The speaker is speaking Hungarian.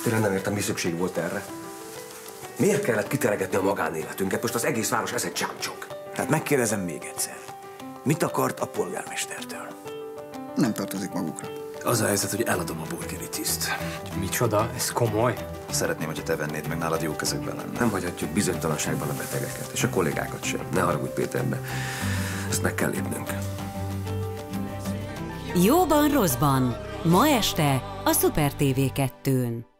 Tényleg nem értem, mi szükség volt erre. Miért kellett kiteregetni a magánéletünket? Most az egész város ezen csámcsog. Hát megkérdezem még egyszer. Mit akart a polgármestertől? Nem tartozik magukra. Az a helyzet, hogy eladom a burgeri tiszt. Micsoda? Ez komoly? Szeretném, hogyha te vennéd meg, nálad jó kezekben lenne. Nem hagyhatjuk bizonytalanságban a betegeket, és a kollégákat sem. Ne haragudj, Péterbe. Ezt meg kell lépnünk. Jóban, rosszban. Ma este a Super TV 2-n.